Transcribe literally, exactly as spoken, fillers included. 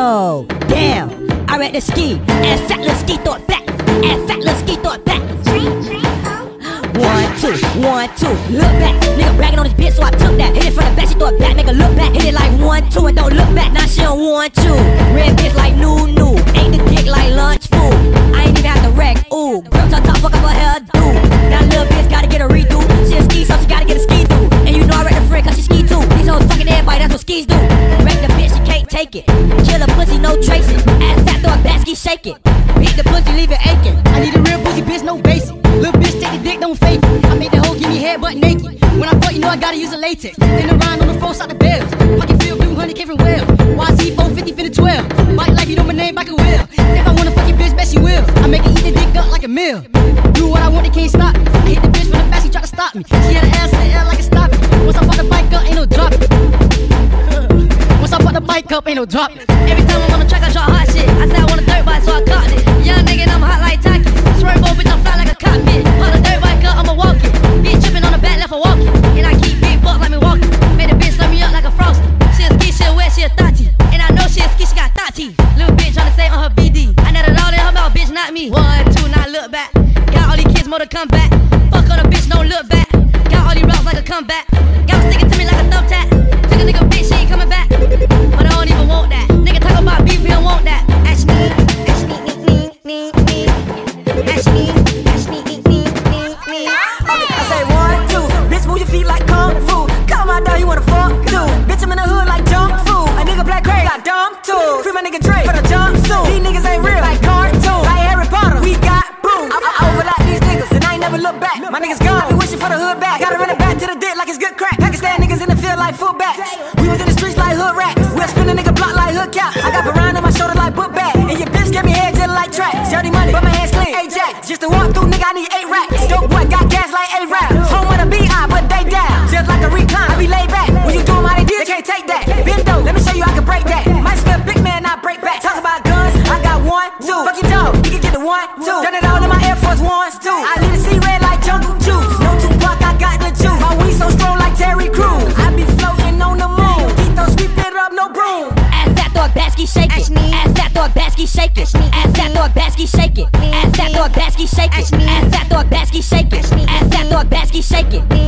Yo, damn, I read the ski, and fat little ski throw it back, and fat little ski throw it back. One, two, one, two, look back. Nigga bragging on his bitch, so I took that. Hit it from the back, she throw it back, make her look back. Hit it like one, two, and don't look back. Now she don't want to. Red bitch like new, new. Ain't the dick like lunch food. I ain't even have to wreck, ooh. Girl, top, top, fuck up her hair, do. Now little bitch gotta get a redo. She a ski, so she gotta get a ski through. And you know I wreck the friend, cause she ski too. These hoes fucking everybody, that's what skis do. Wreck the bitch, she can't take it. Kill a pussy, no tracing. Ass fat, throw a basket, shake it. Beat the pussy, leave it aching. I need a real pussy bitch, no basic. Little bitch, take the dick, don't fake it. I make the hoe give me head butt naked. When I fuck, you know I gotta use a latex. Then the rhyme on the phone, start the bells. Pocket feel blue, honey came from well. Y C four fifty, finna twelve. Bite like you know my name, like a will. If I wanna fuck your bitch, bet she will. I make her eat the dick up like a meal. Do what I want, they can't stop me. I hit the bitch from the back, she try to stop me. She had an ass in the air like a stop it. Once I fuck the bike up, ain't no drop it. Once I fuck the bike up, ain't no drop it. Every time I'm on the track, I drop hot shit. I said I want a dirt bike, so I caught it. Young nigga, and I'm hot like Taki. Swerve over, bitch, I'm fly like a cockpit. Put the dirt bike up, I'ma walk it. Bitch tripping on the back, left her walking. And I keep big buck like me walking. Made the bitch slurp me up like a frosty. She a ski, she a wet, she a thotty. And I know she a ski, she got thotty. Little bitch tryna say on her B D. I net it all in her mouth, bitch, not me. One, two, now look back. Got all these kids, more to come back. Fuck on a bitch, don't look back. Got all these rocks like a comeback. Got her sticking to me like a thumbtack. Took a nigga bitch, she ain't coming back. But I don't even want that. Nigga talk about beef, we don't want that. Ashley, Ashley, me, me, me, Ashley, Ashley, me, me, me. I say one, two, bitch move your feet like kung fu. Come on down, you wanna fuck too. Bitch, I'm in the hood like junk food. A nigga black crazy, got dumb too. Free my nigga Dre for the jumpsuit. These niggas ain't real like cartoon. Like Harry Potter, we got boom. I, I overlap these niggas and I ain't never look back. My niggas gone, I be wishing for the hood back. Gotta run it back to the dick like it's good crack. Pakistan niggas in the field like fullbacks. We was in the streets like hood rats. We'll spin a nigga block like hood caps. I got Piranha on my shoulder like book bag. And your bitch gave me head just like tracks. Dirty money, but my hands clean. Ajax, just to walk through, nigga, I need eight racks. Dope boy got gas like eight rounds. Home with a B I, but they down. Just like a recon, I be laid back. When you do them how they did, they can't take that. Bendo, let me show you I can break that. Might spell big man, not break back. Talk about guns, I got one, two. Fuck your dog, you can get the one, two. Done it all in my Air Force Ones, too. I need to see red like jungle juice. No Tupac, I got the juice. My weed so strong like Terry Crews. I be floating on the moon. Tito sweep it up, no broom. Ass fat, throw a basket, shake it. Ass fat, throw a basket, shake it. Ass fat, throw a basket, shake it. Ass fat, throw a basket, shake it. Ass fat, throw a basket, shake it. Ass fat, throw a basket, shake it.